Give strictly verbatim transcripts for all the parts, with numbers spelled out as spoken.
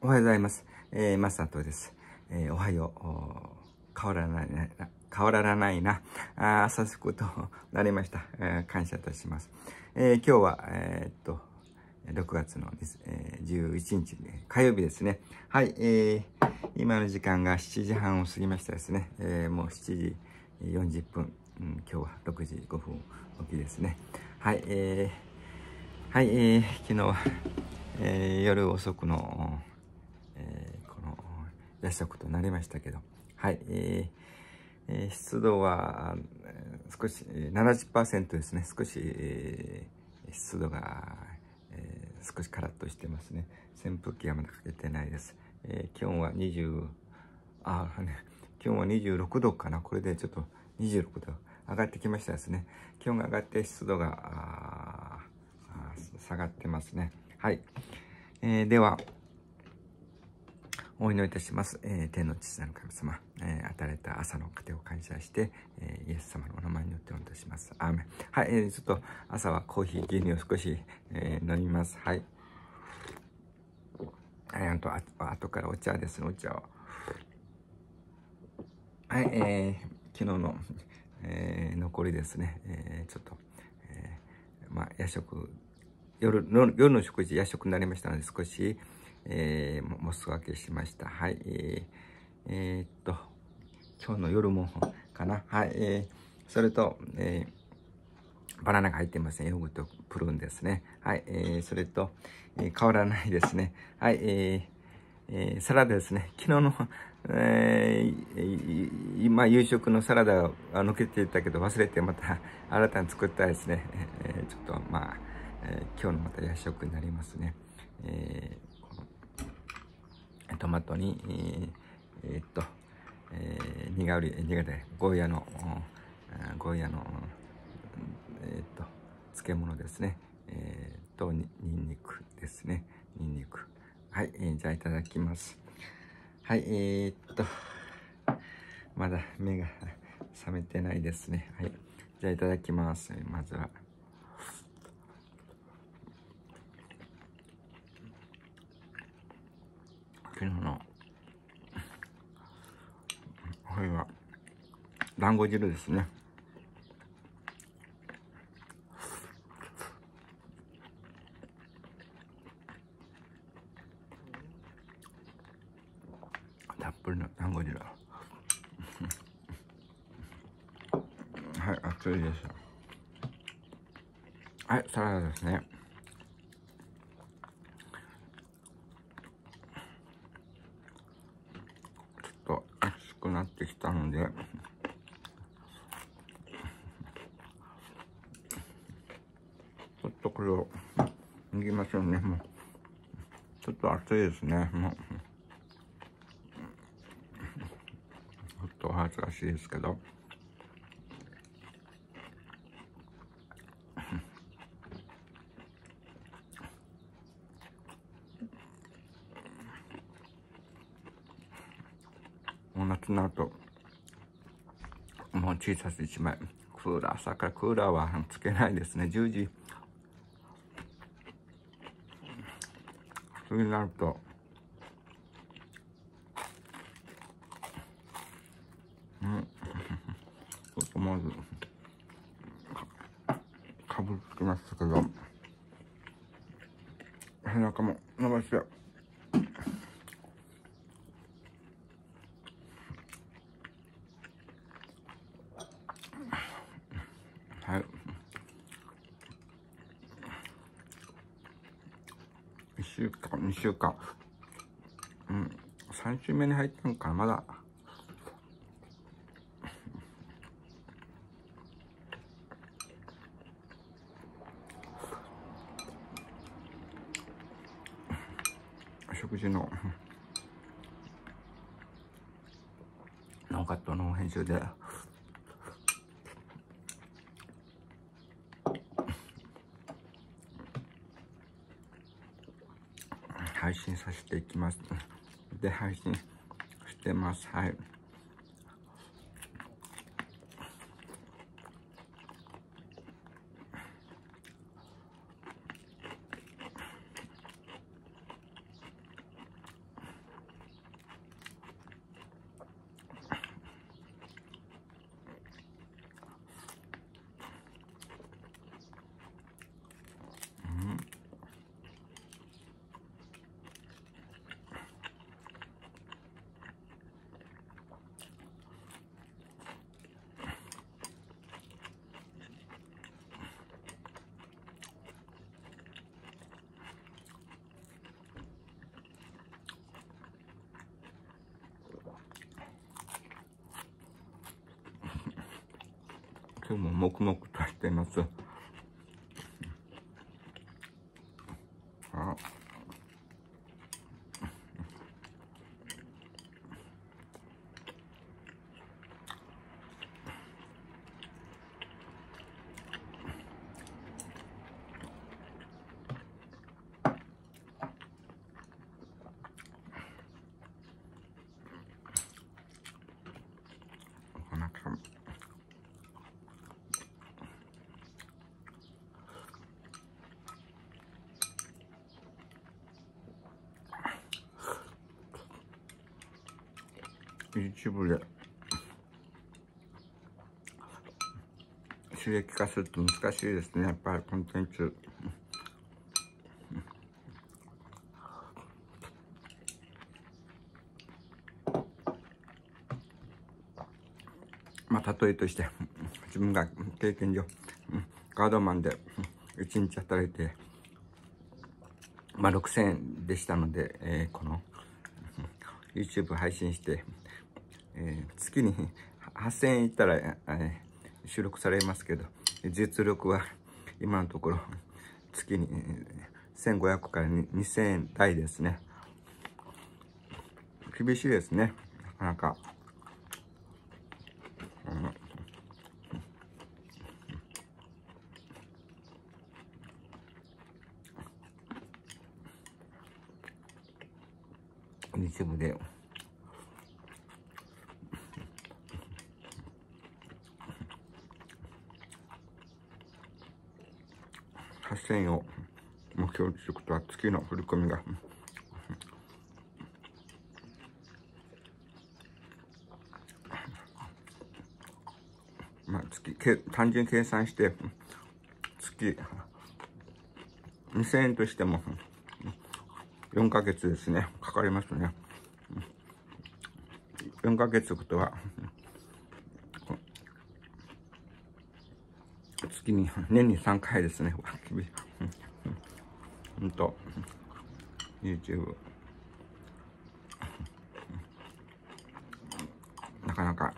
おはようございます。えー、マサトです。えー、おはよう。変わらないな。変わらないな。あ早速となりました。えー、感謝いたします。えー、今日は、えー、っと、ろくがつの、えー、じゅういちにち、火曜日ですね。はい、えー、今の時間がしちじはんを過ぎましたですね。えー、もうしちじよんじゅっぷん、うん、今日はろくじごふん起きですね。はい、えー、はい、えー、昨日は、えー、夜遅くの、えー、この夜食となりましたけど、はい、えーえー、湿度は、えー、少し ななじゅっパーセント ですね。少し、えー、湿度が、えー、少しカラッとしてますね。扇風機はまだかけてないです。えー、気温はにじゅう、あ、ね、気温はにじゅうろくどかな。これでちょっとにじゅうろくど上がってきましたですね。気温が上がって湿度がああ下がってますね。はい。えー、では、お祈りいたします。えー、天の父なる神様、えー、与えた朝の糧を感謝して、えー、イエス様のお名前によってお祈りいたします。アーメン。はい、えー、ちょっと朝はコーヒー、牛乳を少し、えー、飲みます。はい。はい、あと、あ後からお茶ですね、お茶を。はい、えー、昨日の、えー、残りですね、えー、ちょっと、えー、まあ、夜食、夜の、夜の食事、夜食になりましたので、少し、えー、もす分けしました。はい、えー、えー、っと、今日の夜もかな。はい、えー、それと、えー、バナナが入ってますね。ヨーグルトプルーンですね。はい、えー、それと、えー、変わらないですね。はい、えー、えー、サラダですね。昨日の、えー、今夕食のサラダが抜けていたけど忘れてまた新たに作ったですね。えー、ちょっとまあ、えー、今日のまた夜食になりますね。えー、このトマトに、えー、えー、っと、えー、苦り、苦り、ゴーヤの、ゴーヤの、えー、っと、漬物ですね。えー、と、にんにくですね。にんにく。はい、えー、じゃあいただきます。はい、えー、っと、まだ目が覚めてないですね。はい、じゃあいただきます。まずは。昨日の、これは、団子汁ですね。たっぷりの団子汁。はい、熱いです。はい、サラダですね。ちょっと熱くなってきたので、ちょっとこれを握りましょうね。もうちょっと熱いですね。もうちょっとお恥ずかしいですけど。もう夏になると、もう小さす一枚。クーラー、朝からクーラーはつけないですね。じゅうじ過ぎになると、うん。ちょっとまず、かぶつきましたけど、背中も伸ばして、はい。いっしゅうかん、にしゅうかん。うん。さん週目に入ったのかな、まだ。食事の、ノーカットの編集で、配信させていきます。で、配信してます。はい。 今日も黙々としています。あなんかYouTube で収益化すると難しいですね。やっぱりコンテンツ。まあ例えとして自分が経験上ガードマンでいちにち働いて、まあろくせんえんでしたので、えー、この YouTube 配信して、えー、月にはっせんえんいったら、えー、収録されますけど、実力は今のところ月にせんごひゃくからにせんえん台ですね。厳しいですね、なかなか。うん、YouTube ではっせんえんを目標にすることは、月の振り込みがまあ月単純計算して月にせんえんとしてもよんかげつですね、かかりますね。よんかげつということは月に年にさんかいですね。ほんと YouTube なかなか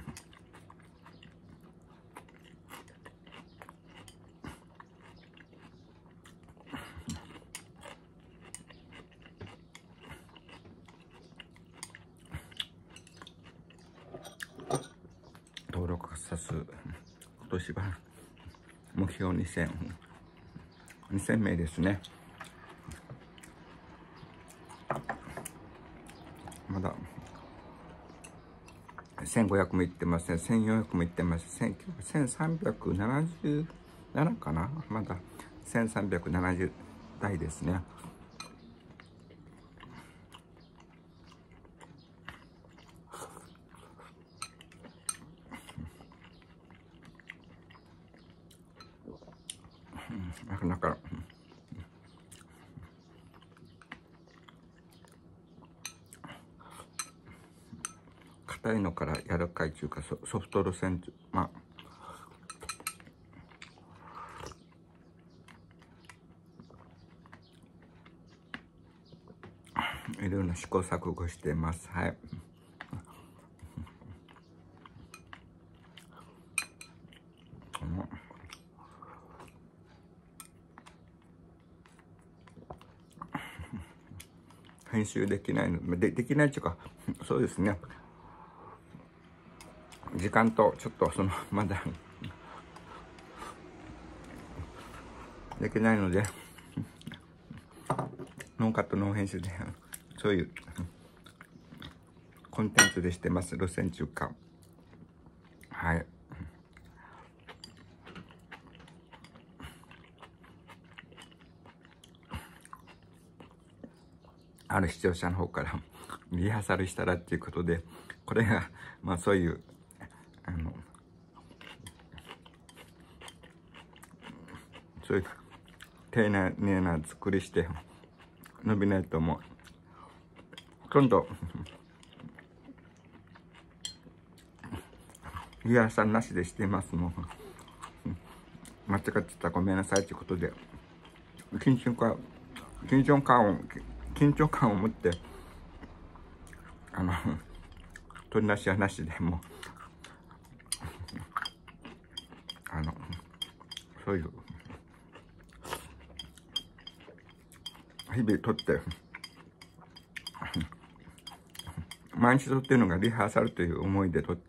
登録者数今年は目標にせんにせんめいですね。まだせんごひゃくもいってません。せんよんひゃくもいってます。せんさんびゃくななじゅうななかな。まだせんさんびゃくななじゅう台ですね。なかなか硬いのから柔らかいというか、ソ, ソフト路線、まあいろいろな試行錯誤しています。はい。編集できないのでできないっていうか、そうですね、時間とちょっとそのまだできないのでノーカットノー編集でそういうコンテンツでしてます。路線中華。はい。ある視聴者の方からリハーサルしたらっていうことで、これがまあそういうあのそういう丁寧な作りして伸びないと思う。今度リハーサルなしでしていますもん。間違ってたらごめんなさいということで、緊張感緊張感を緊張感を持ってあの取り出しはなしでもあの、そういう、日々撮って、毎日撮ってるのがリハーサルという思いで撮って、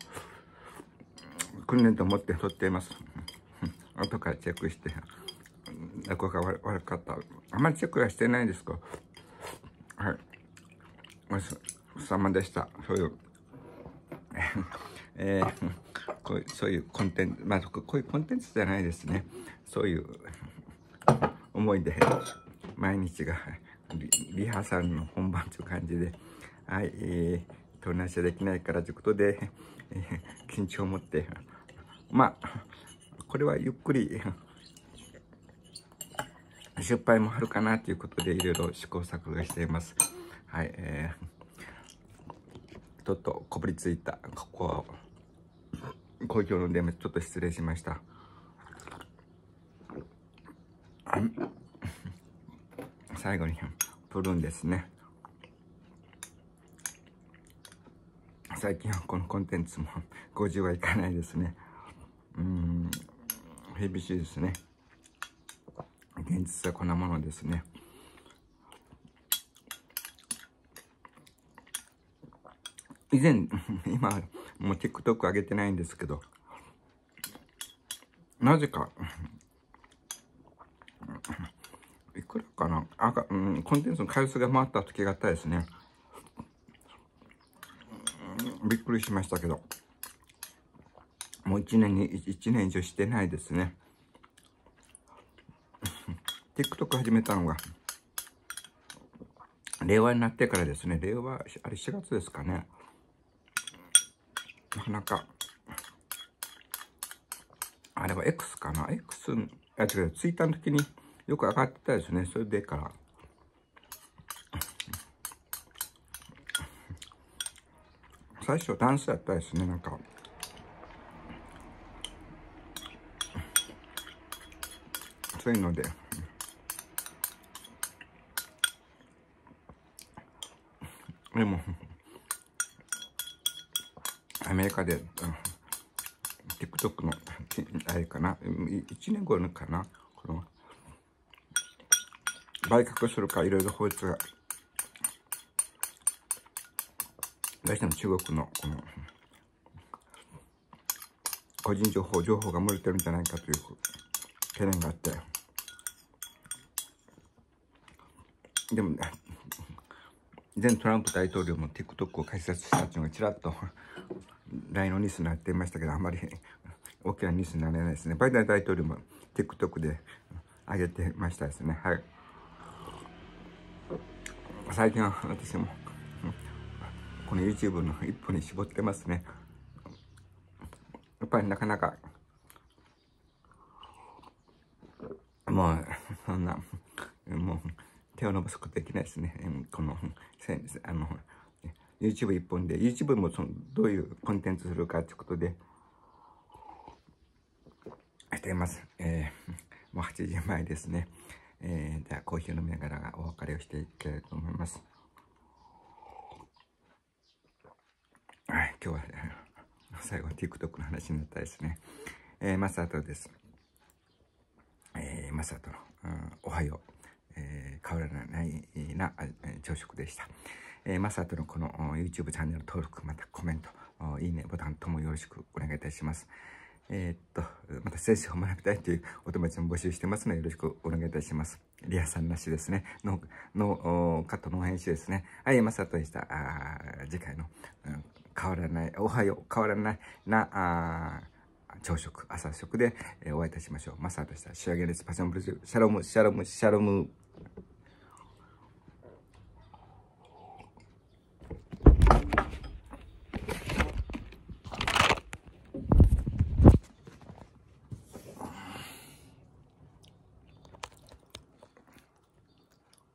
訓練と思って撮っています。後からチェックして、落語が悪かった。あまりチェックはしてないですか。はい。ごちそうさまでした。そういう、えー、こういう、そういうコンテンツ、まあ、こういうコンテンツじゃないですね。そういう思いで、毎日がリ、リハーサルの本番という感じで、はい、えー、取り直しはできないからということで、えー、緊張を持って、まあ、これはゆっくり、失敗もあるかなということで、いろいろ試行錯誤しています。はい、えー、ちょっとこぶりついた、ここは、好評の電話、ちょっと失礼しました。最後に、プルーンですね。最近はこのコンテンツもごじゅうはいかないですね。うーん、厳しいですね。現実はこんなものですね。以前、今、もう TikTok 上げてないんですけど、なぜか、いくらかなあか、うん、コンテンツの回数が回った時があったですね。びっくりしましたけど、もう一年に、一年以上してないですね。TikTok 始めたのが、令和になってからですね。令和、あれしがつですかね。なかなか、あれは X かな ?X、あ、違う、ツイッターの時によく上がってたですね。それでから。最初ダンスやったですね、なんか。そういうので。でも、アメリカで、うん、TikTok の、あれかな、いちねんごかな、この、売却するか、いろいろ法律が、どうしても中国の、この、個人情報、情報が漏れてるんじゃないかという懸念があって、でも、前トランプ大統領も TikTok を開設したっていうのがちらっと ライン のニュースになっていましたけど、あまり大きなニュースになれないですね。バイデン大統領も TikTok で上げてましたですね。はい。最近は私もこの YouTube の一歩に絞ってますね。やっぱりなかなか、もう、そんな、もう、手を伸ばすことできないですね。この、あの、YouTube 一本で、YouTube もそのどういうコンテンツするかということで、しています。えー、もうはちじまえですね。えー、じゃあコーヒーを飲みながらお別れをしていきたいと思います。はい、今日は、最後 TikTok の話になったですね。えー、マサトです。えー、マサトの、うん、おはよう。えー、変わらないな朝食でした。えー、マサトのこの YouTube チャンネル登録、またコメント、いいねボタンともよろしくお願いいたします。えー、っと、また聖書を学びたいというお友達も募集してますのでよろしくお願いいたします。リアさんなしですね。の、の、カットの編集ですね。はい、マサトでした。あ次回の、うん、変わらない、おはよう、変わらないな、あ朝食、朝食で、えー、お会いいたしましょう。マサトでした。仕上げです。パションブルー、シャロム、シャロム、シャロム。